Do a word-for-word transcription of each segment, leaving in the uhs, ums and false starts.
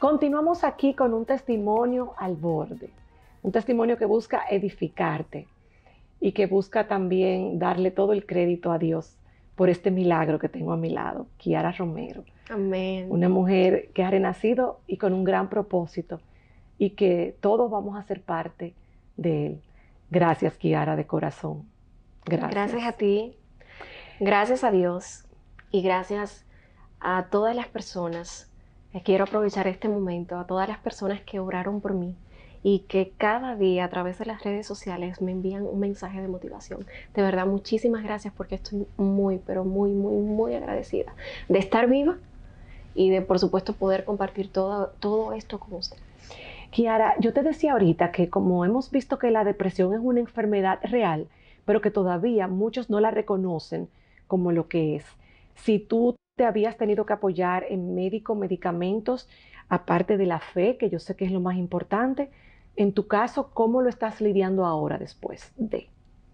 Continuamos aquí con un testimonio al borde, un testimonio que busca edificarte y que busca también darle todo el crédito a Dios por este milagro que tengo a mi lado, Kiara Romero. Amén. Una mujer que ha renacido y con un gran propósito y que todos vamos a ser parte de él. Gracias, Kiara, de corazón. Gracias. Gracias a ti, gracias a Dios y gracias a todas las personas. Quiero aprovechar este momento, a todas las personas que oraron por mí y que cada día a través de las redes sociales me envían un mensaje de motivación. De verdad, muchísimas gracias porque estoy muy, pero muy, muy, muy agradecida de estar viva y de, por supuesto, poder compartir todo, todo esto con ustedes. Kiara, yo te decía ahorita que como hemos visto que la depresión es una enfermedad real, pero que todavía muchos no la reconocen como lo que es. Si tú te habías tenido que apoyar en médicos, medicamentos, aparte de la fe, que yo sé que es lo más importante, en tu caso, ¿cómo lo estás lidiando ahora después de?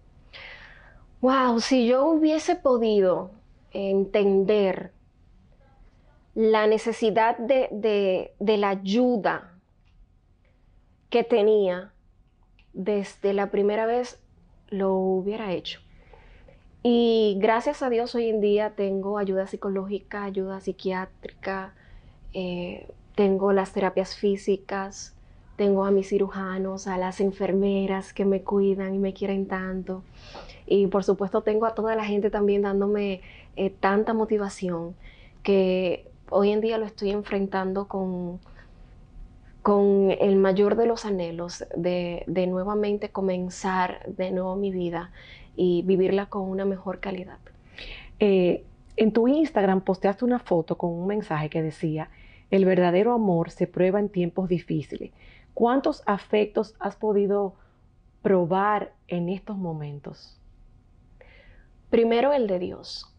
Wow, si yo hubiese podido entender la necesidad de, de, de la ayuda que tenía desde la primera vez, lo hubiera hecho. Y gracias a Dios hoy en día tengo ayuda psicológica, ayuda psiquiátrica, eh, tengo las terapias físicas, tengo a mis cirujanos, a las enfermeras que me cuidan y me quieren tanto. Y por supuesto tengo a toda la gente también dándome eh, tanta motivación que hoy en día lo estoy enfrentando con, con el mayor de los anhelos de, de nuevamente comenzar de nuevo mi vida y vivirla con una mejor calidad. Eh, en tu Instagram posteaste una foto con un mensaje que decía: el verdadero amor se prueba en tiempos difíciles. ¿Cuántos afectos has podido probar en estos momentos? Primero el de Dios,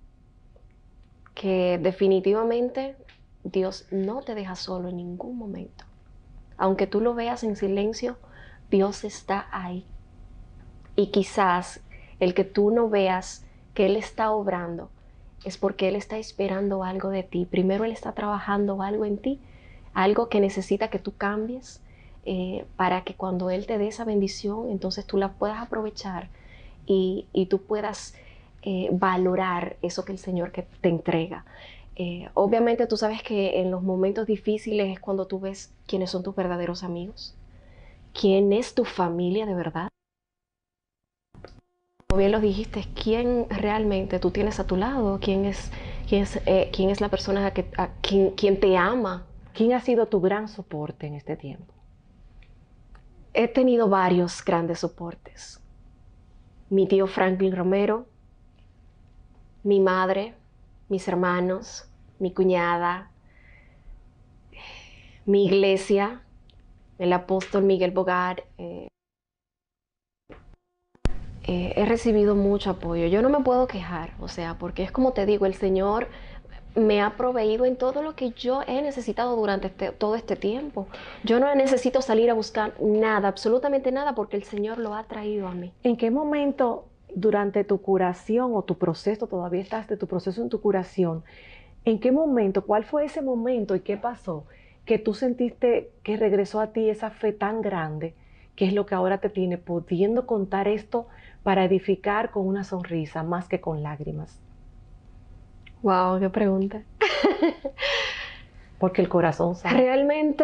que definitivamente Dios no te deja solo en ningún momento. Aunque tú lo veas en silencio, Dios está ahí. Y quizás el que tú no veas que Él está obrando es porque Él está esperando algo de ti. Primero Él está trabajando algo en ti, algo que necesita que tú cambies eh, para que cuando Él te dé esa bendición, entonces tú la puedas aprovechar y, y tú puedas eh, valorar eso que el Señor que te entrega. Eh, obviamente tú sabes que en los momentos difíciles es cuando tú ves quiénes son tus verdaderos amigos, quién es tu familia de verdad. Como bien lo dijiste, quién realmente tú tienes a tu lado, quién es, quién es, eh, quién es la persona a que, a quien, quien te ama. ¿Quién ha sido tu gran soporte en este tiempo? He tenido varios grandes soportes. Mi tío Franklin Romero, mi madre, mis hermanos, mi cuñada, mi iglesia, el apóstol Miguel Bogar. Eh, eh, he recibido mucho apoyo. Yo no me puedo quejar, o sea, porque es como te digo, el Señor me ha proveído en todo lo que yo he necesitado durante este, todo este tiempo. Yo no necesito salir a buscar nada, absolutamente nada, porque el Señor lo ha traído a mí. ¿En qué momento durante tu curación o tu proceso, todavía estás de tu proceso en tu curación, en qué momento, cuál fue ese momento y qué pasó que tú sentiste que regresó a ti esa fe tan grande, que es lo que ahora te tiene pudiendo contar esto para edificar con una sonrisa más que con lágrimas? Wow, qué pregunta. Porque el corazón sabe. Realmente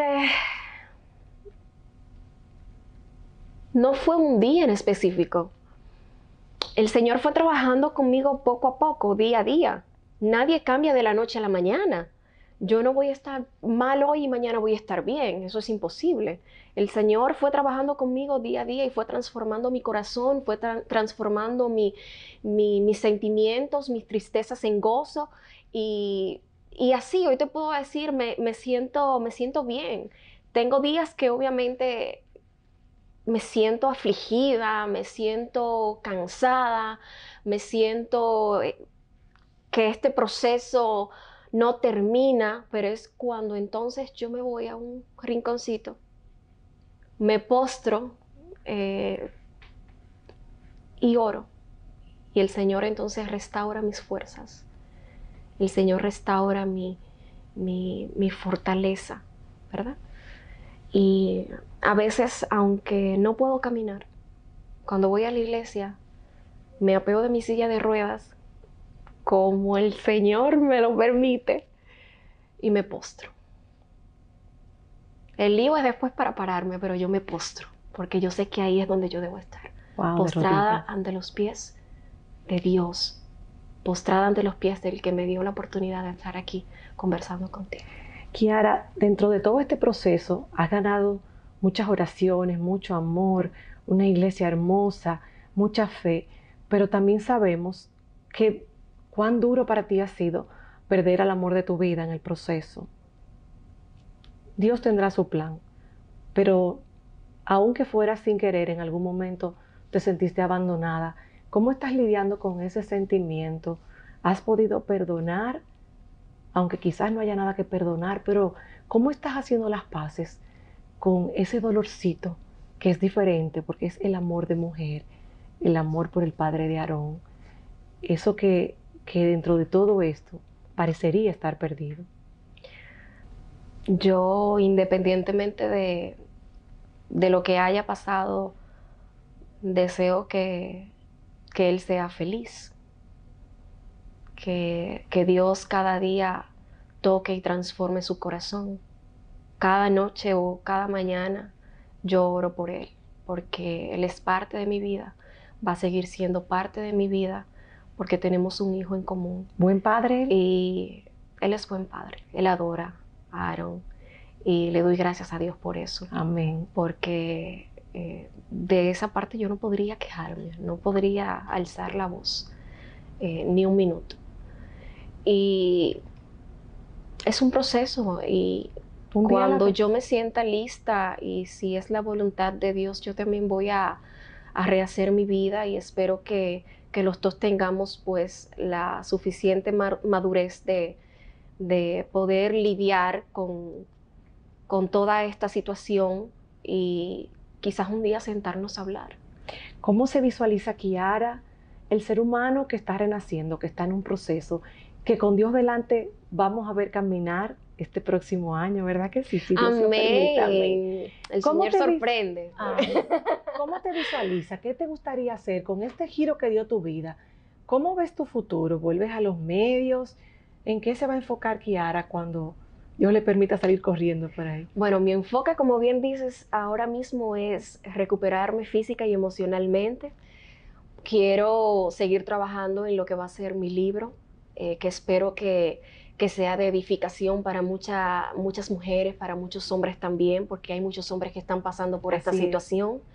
no fue un día en específico. El Señor fue trabajando conmigo poco a poco, día a día. Nadie cambia de la noche a la mañana. Yo no voy a estar mal hoy y mañana voy a estar bien. Eso es imposible. El Señor fue trabajando conmigo día a día y fue transformando mi corazón, fue tra transformando mi, mi, mis sentimientos, mis tristezas en gozo. Y, y así, hoy te puedo decir, me, me, siento, me siento bien. Tengo días que obviamente me siento afligida, me siento cansada, me siento que este proceso no termina, pero es cuando entonces yo me voy a un rinconcito, me postro eh, y oro. Y el Señor entonces restaura mis fuerzas. El Señor restaura mi, mi, mi fortaleza. ¿verdad? Y a veces, aunque no puedo caminar, cuando voy a la iglesia, me apeo de mi silla de ruedas, como el Señor me lo permite, y me postro. El lío es después para pararme, pero yo me postro, porque yo sé que ahí es donde yo debo estar. Wow, Postrada ante los pies de Dios, postrada ante los pies del que me dio la oportunidad de estar aquí conversando contigo. Kiara, dentro de todo este proceso has ganado muchas oraciones, mucho amor, una iglesia hermosa, mucha fe, pero también sabemos que cuán duro para ti ha sido perder al amor de tu vida en el proceso. Dios tendrá su plan, pero aunque fuera sin querer, en algún momento te sentiste abandonada. ¿Cómo estás lidiando con ese sentimiento? ¿Has podido perdonar? Aunque quizás no haya nada que perdonar, pero ¿cómo estás haciendo las paces con ese dolorcito que es diferente porque es el amor de mujer, el amor por el padre de Aarón? Eso que, que dentro de todo esto parecería estar perdido. Yo, independientemente de, de lo que haya pasado, deseo que, que él sea feliz. Que, que Dios cada día toque y transforme su corazón. Cada noche o cada mañana yo oro por él, porque él es parte de mi vida, va a seguir siendo parte de mi vida, porque tenemos un hijo en común. ¿Buen padre? Y él es buen padre, él adora a Aarón y le doy gracias a Dios por eso. Amén. Porque eh, de esa parte yo no podría quejarme, no podría alzar la voz eh, ni un minuto. Y es un proceso y un cuando yo me sienta lista y si es la voluntad de Dios, yo también voy a, a rehacer mi vida y espero que, que los dos tengamos pues la suficiente madurez de, de poder lidiar con, con toda esta situación y quizás un día sentarnos a hablar. ¿Cómo se visualiza Kiara, el ser humano que está renaciendo, que está en un proceso, que con Dios delante vamos a ver caminar este próximo año, ¿verdad que sí? Si Dios amén. Permite, amén. El Señor sorprende. Ah, ¿cómo te visualiza? ¿Qué te gustaría hacer con este giro que dio tu vida? ¿Cómo ves tu futuro? ¿Vuelves a los medios? ¿En qué se va a enfocar Kiara cuando Dios le permita salir corriendo por ahí? Bueno, mi enfoque, como bien dices, ahora mismo es recuperarme física y emocionalmente. Quiero seguir trabajando en lo que va a ser mi libro, eh, que espero que, que sea de edificación para mucha, muchas mujeres, para muchos hombres también, porque hay muchos hombres que están pasando por esta Así situación. Es.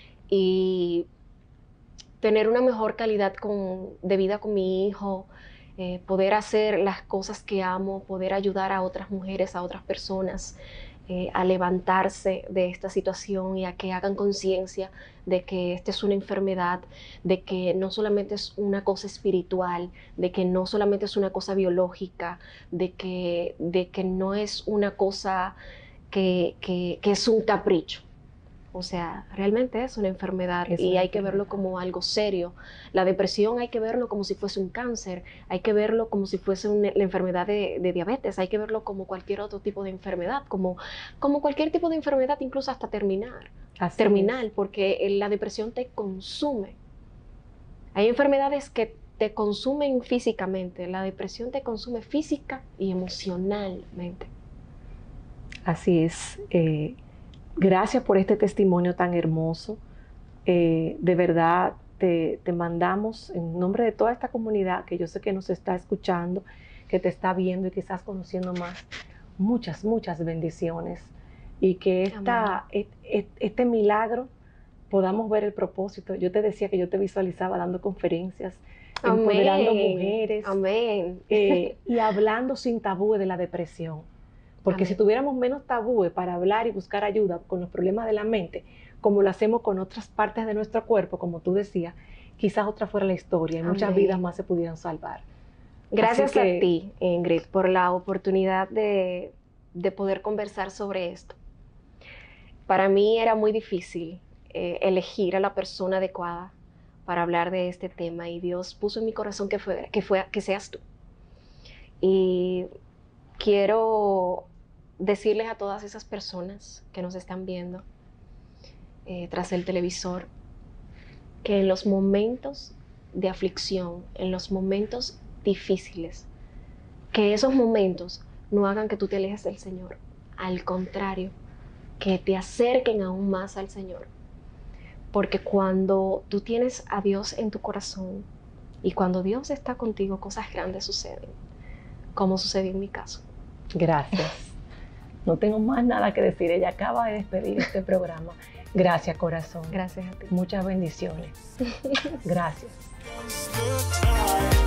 Y tener una mejor calidad con, de vida con mi hijo, eh, poder hacer las cosas que amo, poder ayudar a otras mujeres, a otras personas, eh, a levantarse de esta situación y a que hagan conciencia de que esta es una enfermedad, de que no solamente es una cosa espiritual, de que no solamente es una cosa biológica, de que, de que no es una cosa que, que, que es un capricho. O sea, realmente es una enfermedad es y una hay enfermedad. que verlo como algo serio. La depresión hay que verlo como si fuese un cáncer, hay que verlo como si fuese una, la enfermedad de, de diabetes, hay que verlo como cualquier otro tipo de enfermedad, como, como cualquier tipo de enfermedad, incluso hasta terminar, Así terminal, es. Porque la depresión te consume. Hay enfermedades que te consumen físicamente, la depresión te consume física y emocionalmente. Así es. Eh... Gracias por este testimonio tan hermoso. Eh, de verdad, te, te mandamos en nombre de toda esta comunidad que yo sé que nos está escuchando, que te está viendo y quizás conociendo más, muchas, muchas bendiciones. Y que esta, et, et, este milagro podamos ver el propósito. Yo te decía que yo te visualizaba dando conferencias, Amén. Empoderando mujeres. Amén. Eh, y hablando sin tabú de la depresión. Porque Amén. Si tuviéramos menos tabúes para hablar y buscar ayuda con los problemas de la mente, como lo hacemos con otras partes de nuestro cuerpo, como tú decías, quizás otra fuera la historia y Amén. Muchas vidas más se pudieran salvar. Gracias que, a ti, Ingrid, por la oportunidad de, de poder conversar sobre esto. Para mí era muy difícil eh, elegir a la persona adecuada para hablar de este tema y Dios puso en mi corazón que, fue, que, fue, que seas tú. Y quiero decirles a todas esas personas que nos están viendo eh, tras el televisor, que en los momentos de aflicción, en los momentos difíciles, que esos momentos no hagan que tú te alejes del Señor. Al contrario, que te acerquen aún más al Señor. Porque cuando tú tienes a Dios en tu corazón y cuando Dios está contigo, cosas grandes suceden, como sucedió en mi caso. Gracias. No tengo más nada que decir. Ella acaba de despedir este programa. Gracias, corazón. Gracias a ti. Muchas bendiciones. Gracias.